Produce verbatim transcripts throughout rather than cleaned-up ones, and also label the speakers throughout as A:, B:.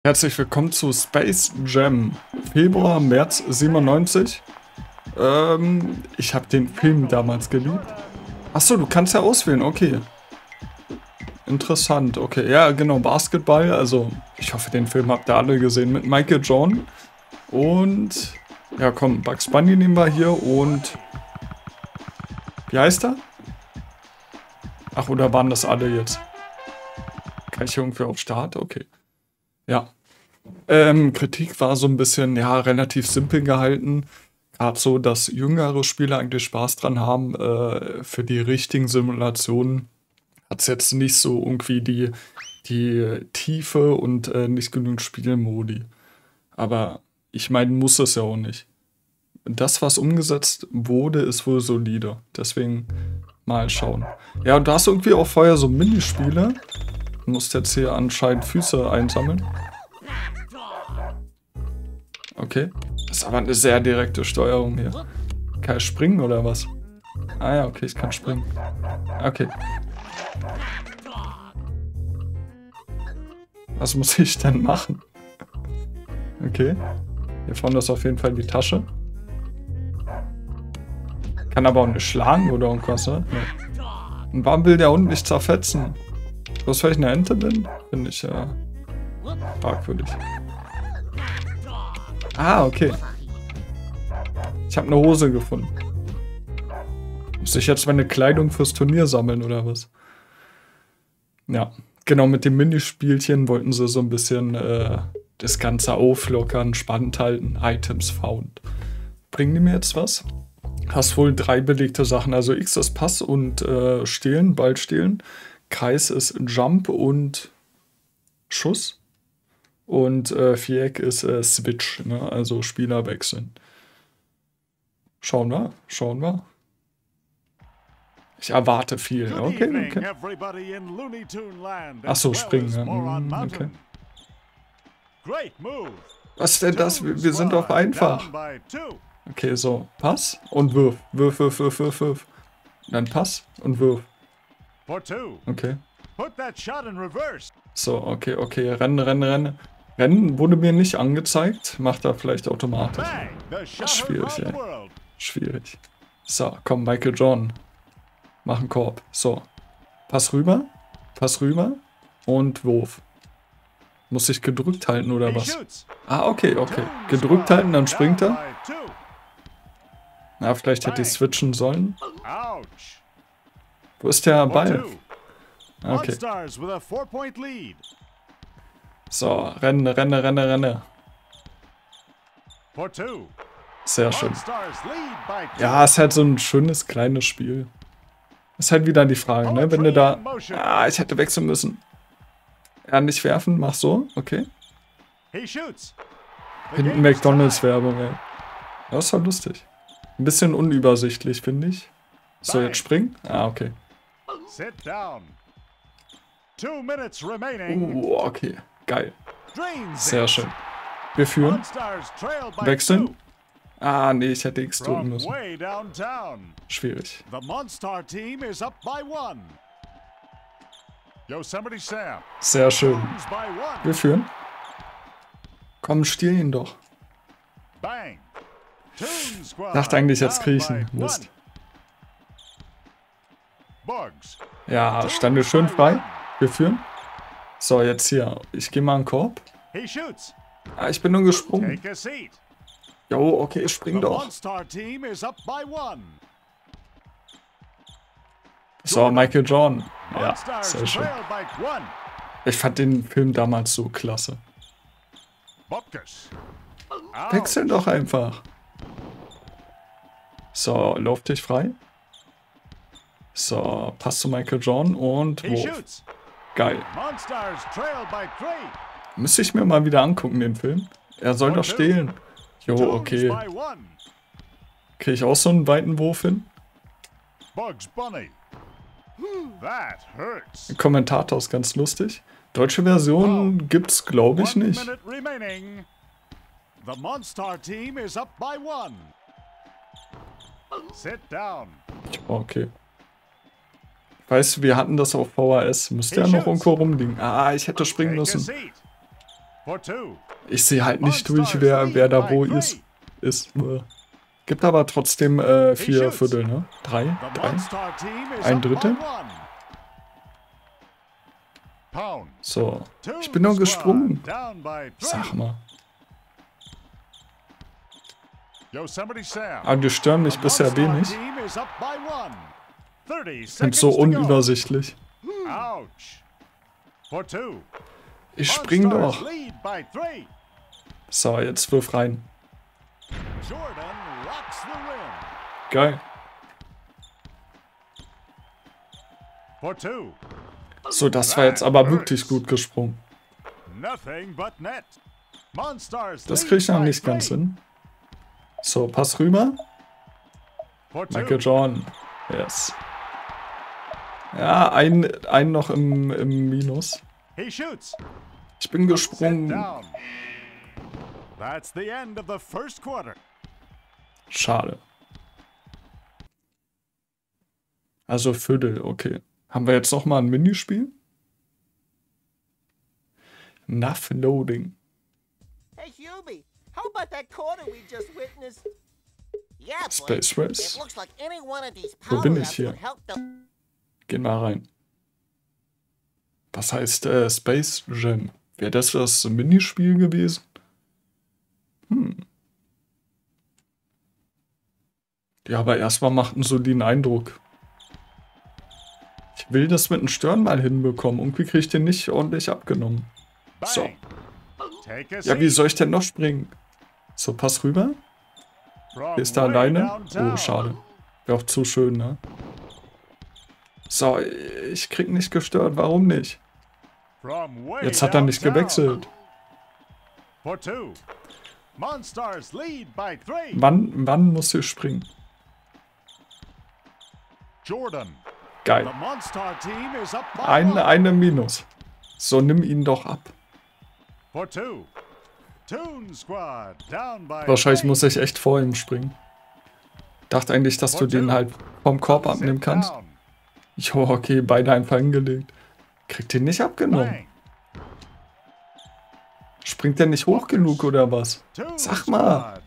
A: Herzlich willkommen zu Space Jam. Februar, März siebenundneunzig. Ähm, ich habe den Film damals geliebt. Achso, du kannst ja auswählen, okay. Interessant, okay. Ja, genau, Basketball. Also, ich hoffe, den Film habt ihr alle gesehen mit Michael Jordan. Und, ja komm, Bugs Bunny nehmen wir hier und... Wie heißt er? Ach, oder waren das alle jetzt? Kann ich irgendwie auf Start? Okay. Ja. Ähm, Kritik war so ein bisschen, ja, relativ simpel gehalten. Gerade so, dass jüngere Spieler eigentlich Spaß dran haben. Äh, für die richtigen Simulationen hat es jetzt nicht so irgendwie die, die Tiefe und äh, nicht genügend Spielmodi. Aber ich meine, muss es ja auch nicht. Das, was umgesetzt wurde, ist wohl solide. Deswegen mal schauen. Ja, und da hast du irgendwie auch vorher so Minispiele. Du musst jetzt hier anscheinend Füße einsammeln. Okay. Das ist aber eine sehr direkte Steuerung hier. Kann ich springen oder was? Ah ja, okay, ich kann springen. Okay. Was muss ich denn machen? Okay. Hier vorne ist auf jeden Fall die Tasche. Kann aber auch nicht schlagen oder irgendwas, ne? Nee. Und warum will der Hund nicht zerfetzen? Bloß weil ich eine Ente bin? Finde ich ja fragwürdig. Ah, okay. Ich habe eine Hose gefunden. Muss ich jetzt meine Kleidung fürs Turnier sammeln oder was? Ja, genau, mit dem Minispielchen wollten sie so ein bisschen äh, das Ganze auflockern, spannend halten. Items found. Bringen die mir jetzt was? Hast wohl drei belegte Sachen. Also X ist Pass und äh, Stehlen, Ball stehlen. Kreis ist Jump und Schuss. Und äh, Viereck ist äh, Switch, ne? Also Spieler wechseln. Schauen wir, schauen wir. Ich erwarte viel. Okay, okay. Achso, springen. Ja. Hm, okay. Was ist denn das? Wir, wir sind doch einfach. Okay, so. Pass und wirf. Wirf, wirf, wirf, wirf, wirf. Dann Pass und wirf. Okay. So, okay, okay. Rennen, rennen, rennen. Rennen wurde mir nicht angezeigt. Macht er vielleicht automatisch. Schwierig, ey. Schwierig. So, komm, Michael Jordan. Mach einen Korb. So. Pass rüber. Pass rüber. Und Wurf. Muss ich gedrückt halten oder was? Ah, okay, okay. Gedrückt halten, dann springt er. Na, vielleicht hätte ich switchen sollen. Wo ist der Ball? Okay. So, renne, renne, renne, renne. Sehr schön. Ja, ist halt so ein schönes kleines Spiel. Ist halt wieder die Frage, ne? Wenn du da... Ah, ich hätte wechseln müssen. Ja, nicht werfen, mach so, okay. Hinten McDonalds-Werbung, ey. Das ist doch lustig. Ein bisschen unübersichtlich, finde ich. So, jetzt springen? Ah, okay. Uh, okay. Geil. Sehr schön. Wir führen. Wechseln. Ah, nee, ich hätte X drücken müssen. Schwierig. Sehr schön. Wir führen. Komm, stiehl ihn doch. Ich dachte eigentlich, jetzt kriege ich ihn. Mist. Ja, stand wir schön frei. Wir führen. So, jetzt hier. Ich gehe mal einen Korb. Ah, ich bin nur gesprungen. Jo, okay, spring doch. So, Michael Jordan. Ja, sehr schön. Ich fand den Film damals so klasse. Wechseln doch einfach. So, lauf dich frei. So, Pass zu Michael Jordan und Wurf. Geil. Müsste ich mir mal wieder angucken, den Film. Er soll doch stehlen. Jo, okay. Kriege ich auch so einen weiten Wurf hin? Der Kommentator ist ganz lustig. Deutsche Version gibt's, glaube ich, nicht. Okay. Ich weiß, wir hatten das auf V H S. Müsste ja noch irgendwo rumliegen. Ah, ich hätte springen müssen. Ich sehe halt nicht durch, wer, wer da wo ist. ist. Gibt aber trotzdem äh, vier Viertel, ne? Drei? Drei? Ein Drittel? So. Ich bin nur gesprungen. Sag mal. Aber die stören mich bisher wenig. Sind so unübersichtlich. Ich spring doch. So, jetzt wirf rein. Geil. So, das war jetzt aber wirklich gut gesprungen. Das kriege ich noch nicht ganz hin. So, Pass rüber. Michael Jordan. Yes. Ja, ein, ein noch im, im Minus. Ich bin gesprungen. Schade. Also Viertel, okay. Haben wir jetzt noch mal ein Minispiel? Enough loading.
B: Hey Hubie, how about that quarter we just witnessed? Yeah,
A: Space Race.
B: it looks like any one of these
A: Wo bin ich
B: power-ups
A: hier?
B: would help the...
A: Gehen mal rein. Was heißt äh, Space Jam? Wäre das das Minispiel gewesen? Hm. Ja, aber erstmal macht einen soliden Eindruck. Ich will das mit den Stören mal hinbekommen. Irgendwie kriege ich den nicht ordentlich abgenommen. So. Ja, wie soll ich denn noch springen? So, Pass rüber. Ist da alleine? Oh, schade. Wäre auch zu schön, ne? So, ich krieg nicht gestört. Warum nicht? Jetzt hat er nicht gewechselt. Wann, wann muss ich springen? Geil. Eine, eine Minus. So, nimm ihn doch ab. Wahrscheinlich muss ich echt vor ihm springen. Dachte eigentlich, dass du den halt vom Korb abnehmen kannst. Jo, okay, beide einfach hingelegt. Kriegt den nicht abgenommen. Springt der nicht hoch genug oder was? Sag mal.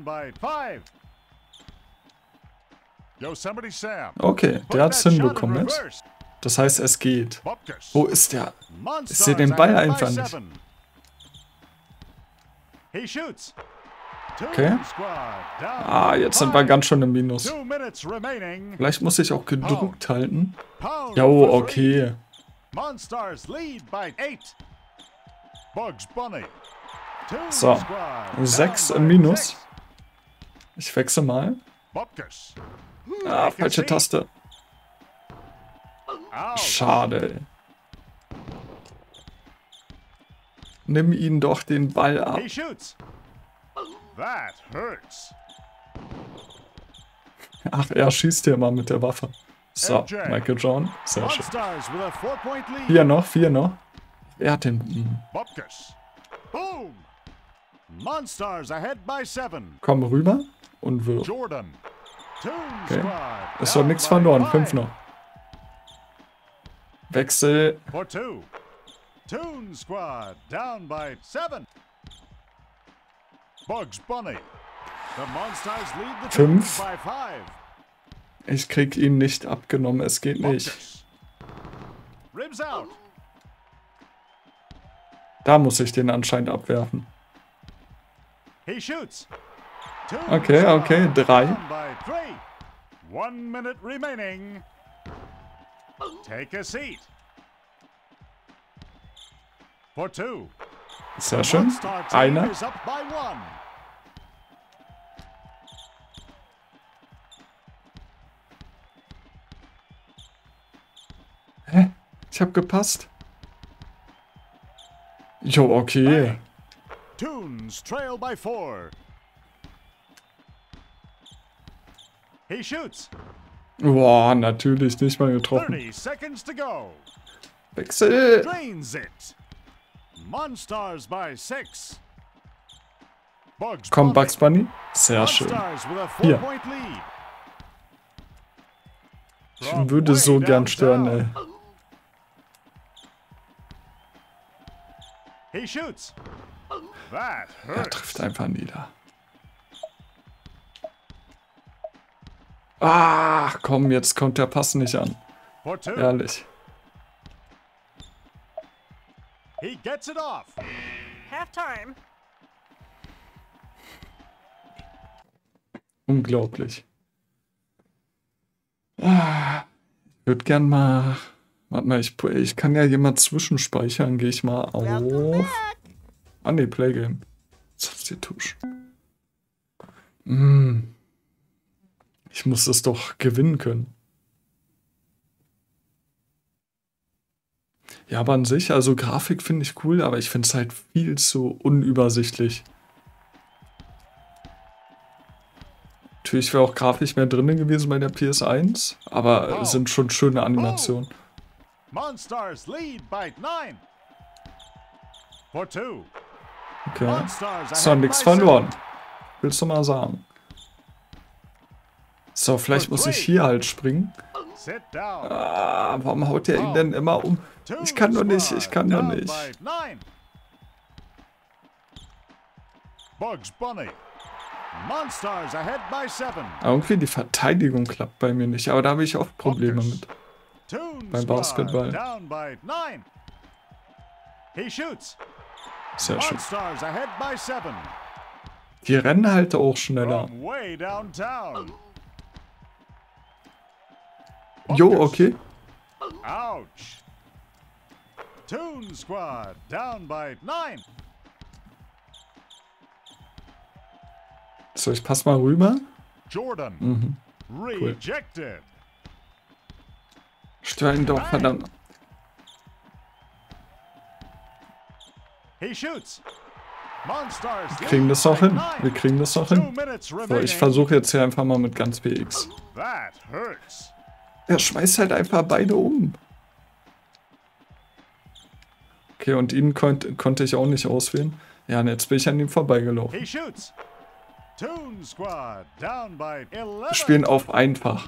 A: Okay, der hat's hinbekommen jetzt. Das heißt, es geht. Wo ist der? Ich sehe den Ball einfach nicht. Okay. Ah, jetzt sind wir ganz schön im Minus. Vielleicht muss ich auch gedrückt halten. Ja, okay. So, sechs im Minus. Ich wechsle mal. Ah, falsche Taste. Schade. Nimm ihn doch den Ball ab. Ach, er schießt ja mal mit der Waffe. So, Michael Jordan. Sehr schön. Vier noch, vier noch. Wer hat den... Komm rüber und wirf. Okay. Ist doch nichts verloren. Fünf noch. Wechsel. Fünf. Ich krieg ihn nicht abgenommen. Es geht nicht. Da muss ich den anscheinend abwerfen. Okay, okay, drei. Sehr schön. Einer. Hä? Ich hab gepasst. Jo, okay.
C: Toons trail by four. He shoots.
A: Boah, natürlich nicht mal getroffen.
C: thirty seconds to go.
A: Wechsel.
C: Drains it. Monstars by six. Bugs
A: Komm, Bugs Bunny. Sehr schön.
C: Monstars with a
A: Hier.
C: four-point lead.
A: Ich würde so gern stören, ey.
C: He shoots. That
A: Er
C: hurts.
A: trifft einfach nieder. Ach, komm, jetzt kommt der Pass nicht an.
C: For two.
A: Ehrlich.
C: He gets it off.
D: Halftime.
A: Unglaublich. Ah, ich würde gern mal... Warte mal, ich, ich kann ja jemand zwischenspeichern. Gehe ich mal
B: Welcome
A: auf...
B: back.
A: Ah ne, Playgame. Substitution. Hm. Ich muss das doch gewinnen können. Ja, aber an sich, also Grafik finde ich cool, aber ich finde es halt viel zu unübersichtlich. Natürlich wäre auch grafisch mehr drin gewesen bei der P S eins, aber es sind schon schöne Animationen.
C: Monstars lead by nine. For two.
A: Okay.
C: Monstars
A: Ist doch
C: ahead
A: nichts
C: by seven.
A: verloren. Willst du mal sagen? So, vielleicht muss ich hier halt springen.
C: Sit down.
A: Ah, warum haut der ihn denn immer um? Ich kann doch nicht, ich kann doch nicht.
C: Down by nine. Bugs Bunny. Monstars ahead by seven.
A: Aber irgendwie die Verteidigung klappt bei mir nicht, aber da habe ich oft Probleme mit.
C: Toon
A: Beim
C: Squad
A: Basketball.
C: down by nine. He shoots.
A: Sehr schön.
C: Monstars ahead by seven.
A: Die rennen halt auch schneller.
C: From way downtown.
A: Jo, okay.
C: Ouch. Toon Squad down by nine.
A: So, ich pass mal rüber.
C: Jordan
A: Mhm.
C: rejected.
A: Stör ihn doch, verdammt.
C: He shoots. Monstars
A: Wir kriegen das noch
C: lead
A: hin.
C: by
A: Wir
C: nine.
A: kriegen das noch
C: Two
A: hin.
C: minutes
A: So, ich
C: remaining.
A: versuche jetzt hier einfach mal mit ganz P X.
C: That hurts.
A: Er schmeißt halt einfach beide um. Okay, und ihn konnt, konnte ich auch nicht auswählen. Ja, und jetzt bin ich an ihm vorbeigelaufen.
C: He shoots. Toon Squad down by
A: Wir
C: eleven.
A: spielen auf einfach.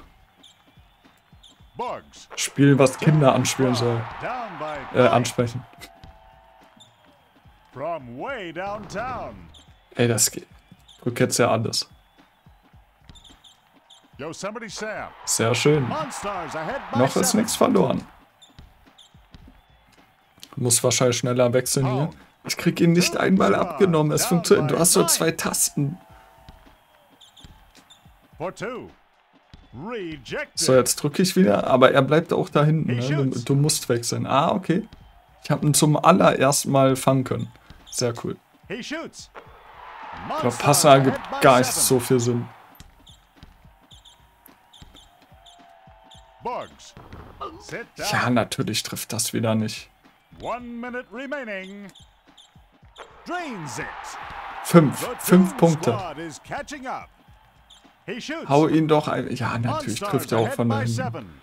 C: Bugs.
A: Spielen, was Kinder anspielen soll.
C: Down by
A: Äh,
C: nine.
A: ansprechen.
C: From way downtown.
A: Ey, das geht. Drück jetzt ja alles.
C: Yosemite Sam.
A: Sehr schön.
C: Monstars ahead by
A: Noch ist
C: seven.
A: nichts verloren. Muss wahrscheinlich schneller wechseln hier. Ich krieg ihn nicht einmal abgenommen. Es funktioniert. Du hast so zwei Tasten.
C: For two. Rejected.
A: So, jetzt drücke ich wieder. Aber er bleibt auch da hinten. Ne? Du, du musst wechseln. Ah, okay. Ich habe ihn zum allerersten Mal fangen können. Sehr cool.
C: He shoots.
A: Ich glaube, Passen ergibt gar nicht so viel Sinn.
C: Bugs. Sit down.
A: Ja, natürlich trifft das wieder nicht.
C: One minute remaining. Drains it.
A: Fünf.
C: The
A: Fünf
C: Toon
A: Punkte.
C: Squad is catching up. He shoots.
A: Hau ihn doch ein. Ja, natürlich
C: Monstars
A: trifft er auch
C: ahead
A: von da
C: by
A: hinten.
C: seven.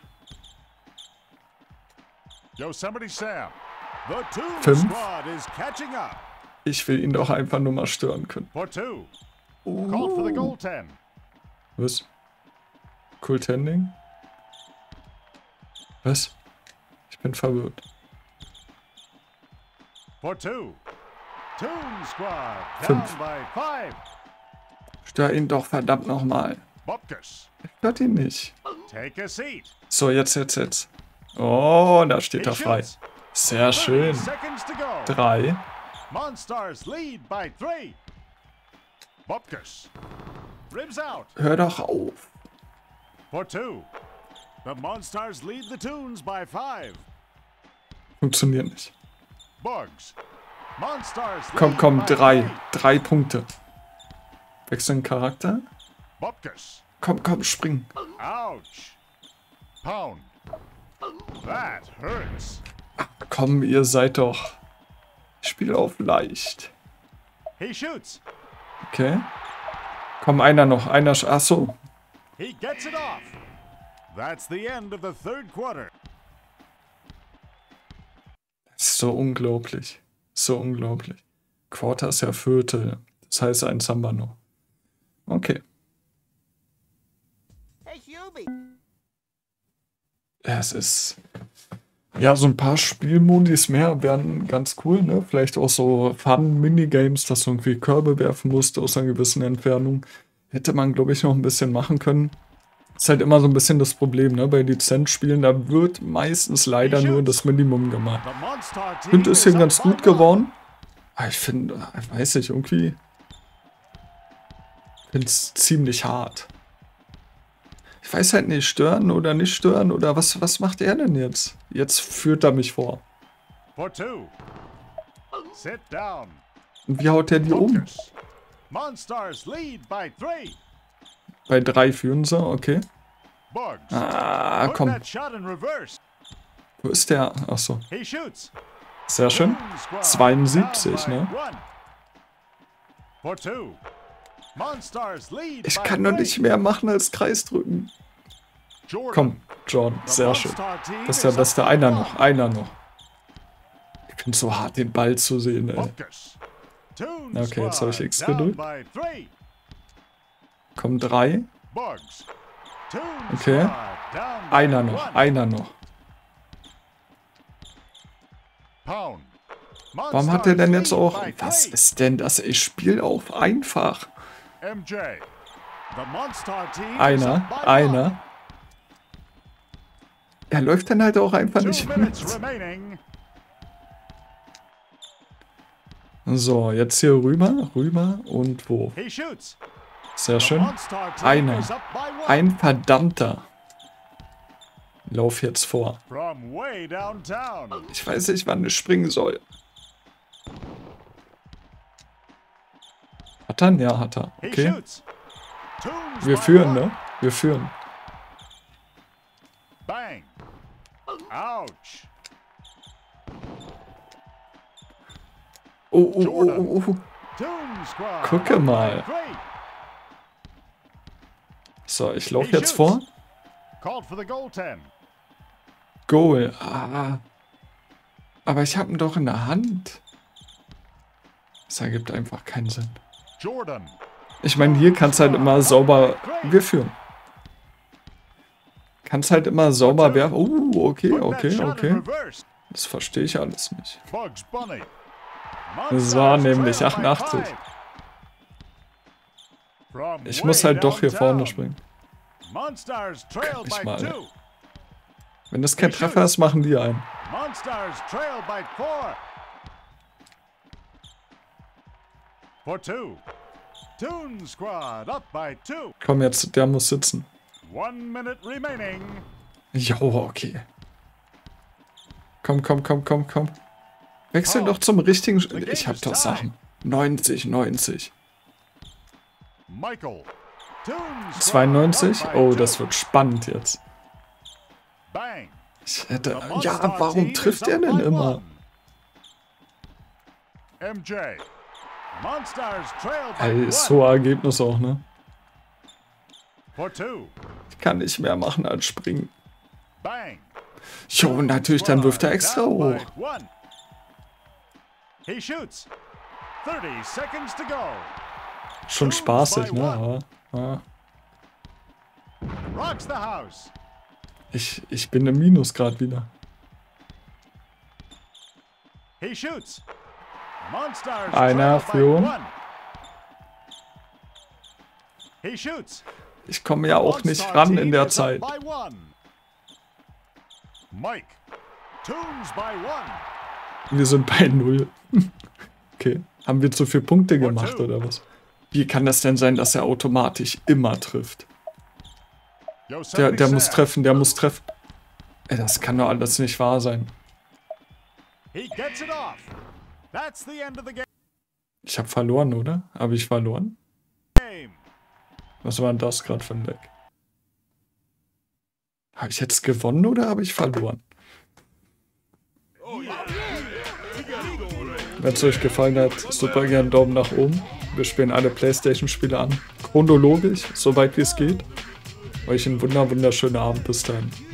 C: Yosemite Sam. The Toon
A: Fünf.
C: Squad is catching up.
A: Ich will ihn doch einfach nur mal stören können.
C: For two. Called for the goal ten.
A: Was? Cool Tending? Was? Ich bin verwirrt.
C: For two. Toon Squad down
A: Fünf.
C: by five.
A: Stör ihn doch verdammt nochmal.
C: Bupkus.
A: Stört ihn nicht.
C: Take a seat.
A: So, jetzt, jetzt, jetzt. Oh, da steht er
C: He
A: frei.
C: shoots.
A: Sehr schön.
C: thirty seconds to go.
A: Drei.
C: Monstars lead by three. Bupkus. Ribs out.
A: Hör doch auf.
C: For two. The Monstars lead the Toons by five.
A: Funktioniert nicht.
C: Bugs. Monstars lead
A: Komm, komm,
C: by
A: drei.
C: three.
A: Drei Punkte. Wechseln Charakter.
C: Bupkus.
A: Komm, komm, spring.
C: Ouch. Pound. That hurts.
A: Komm, ihr seid doch. Ich spiele auf leicht.
C: He shoots.
A: Okay. Komm, einer noch. Einer. sch- Ach so.
C: He gets it off. That's the end of the third quarter.
A: Das ist so unglaublich. So unglaublich. Quarter ist ja Viertel. Das heißt ein Samba noch. Okay.
B: Hey, Hubie.
A: Es ist. Ja, so ein paar Spielmodis mehr wären ganz cool, ne? Vielleicht auch so Fun-Minigames, dass du irgendwie Körbe werfen musst aus einer gewissen Entfernung. Hätte man, glaube ich, noch ein bisschen machen können. Ist halt immer so ein bisschen das Problem, ne? Bei Lizenzspielen, da wird meistens leider nur das Minimum gemacht. Ich finde, ist hier ganz gut geworden. Aber ich finde, ich weiß nicht, irgendwie finde es ziemlich hart. Ich weiß halt nicht, stören oder nicht stören oder was, was macht er denn jetzt? Jetzt führt er mich vor.
C: For two. Sit down.
A: Und wie haut er die um?
C: Focus. Monstars lead by three.
A: Bei drei führen sie, okay.
C: Bugs.
A: Ah,
C: Put
A: komm.
C: that shot in reverse.
A: Wo ist der? Achso.
C: He shoots.
A: Sehr schön.
C: Toon Squad
A: zweiundsiebzig,
C: down
A: ne?
C: by one. For two. Monstars lead
A: Ich
C: by
A: kann doch
C: three.
A: nicht mehr machen als Kreis drücken.
C: Jordan.
A: Komm, John, sehr schön. Das ist der beste. Einer noch, einer noch. Ich finde es so hart, den Ball zu sehen, ey.
C: Focus. Toon
A: Okay, jetzt habe ich
C: Squad
A: X
C: down
A: gedrückt.
C: by three.
A: Komm, drei.
C: Bugs. Toon
A: Okay.
C: Squad down by
A: Einer noch,
C: one.
A: einer noch.
C: Pound.
A: Warum hat er denn jetzt
C: Monstars
A: auch...
C: lead by
A: Was
C: three.
A: ist denn das? Ich spiele auf einfach.
C: M J. The Monster Team is
A: Einer,
C: up by one.
A: einer. Er läuft dann halt auch einfach
C: Two
A: nicht
C: minutes
A: mit.
C: remaining.
A: So, jetzt hier rüber, rüber und wo?
C: He shoots.
A: Sehr
C: The
A: schön.
C: Monster Team
A: Einer.
C: is up by one.
A: Ein verdammter. Lauf jetzt vor.
C: From way downtown.
A: Ich weiß nicht, wann ich springen soll. Hat er? Ja, hat er.
C: He
A: Okay.
C: shoots. Toons
A: Wir
C: by
A: führen,
C: one.
A: ne? Wir führen.
C: Bang. Ouch.
A: Oh, oh, oh, oh, oh.
C: Toon Squad.
A: Gucke
C: up by
A: mal.
C: three.
A: So, ich laufe jetzt vor.
C: Called for the goaltend.
A: Goal. Ah. Aber ich habe ihn doch in der Hand. Das ergibt einfach keinen Sinn.
C: Jordan.
A: Ich meine, hier kannst halt immer sauber... Wir führen. Kannst halt immer sauber werfen. Oh, okay,
C: Put that
A: okay,
C: shot in
A: okay.
C: reverse.
A: Das verstehe ich alles nicht.
C: Bugs Bunny.
A: Das war
C: Monsters
A: nämlich
C: trail by
A: achtundachtzig.
C: five. From
A: Ich muss
C: way
A: halt doch hier
C: downtown.
A: vorne springen.
C: Monsters trail
A: Guck mich
C: by
A: mal, ey.
C: two.
A: Wenn das kein Treffer ist, machen die einen.
C: Monsters trail by four. For two. Toon Squad up by two.
A: Komm jetzt, der muss sitzen.
C: One minute remaining.
A: Jo, okay. Komm, komm, komm, komm, komm. Wechsel
C: Oh.
A: doch zum richtigen... Sch-
C: The game
A: Ich hab
C: is
A: doch
C: tied.
A: Sachen. neunzig, neunzig.
C: Michael. Toon Squad
A: zweiundneunzig?
C: up by
A: Oh,
C: two.
A: das wird spannend jetzt.
C: Bang.
A: Ich hätte...
C: The Monster
A: Ja, warum
C: Team
A: trifft
C: is
A: er
C: up
A: denn
C: by
A: immer?
C: one. M J. Monsters trail by
A: Ey,
C: one.
A: so Ergebnis auch, ne?
C: For two.
A: Ich kann nicht mehr machen als springen.
C: Bang.
A: Jo, natürlich, dann wirft er extra
C: Down
A: hoch.
C: by one. He shoots. thirty seconds to go.
A: Schon spaßig, ne? Ja, ja.
C: Rocks the house.
A: Ich, ich bin im Minus gerade wieder.
C: He shoots. Monsters
A: Einer
C: trail by
A: Führung.
C: one. He shoots.
A: Ich komme ja auch nicht
C: Monster
A: ran in
C: Team
A: der
C: is up
A: Zeit.
C: by one. Mike. Toons by one.
A: Wir sind bei null. Okay. Haben wir zu viele Punkte gemacht, oder was? Wie kann das denn sein, dass er automatisch immer trifft? Der, der muss treffen, der muss treffen. Ey, das kann doch alles nicht wahr sein.
C: He gets it off. That's the end of the
A: Ich habe verloren, oder? Habe ich verloren?
C: game.
A: Was war denn das gerade für ein Leck? Habe ich jetzt gewonnen oder habe ich verloren? Wenn es euch gefallen hat, super gerne einen Daumen nach oben. Wir spielen alle PlayStation-Spiele an. Chronologisch, soweit wie es geht. Euch einen wunder wunderschönen Abend. Bis dann.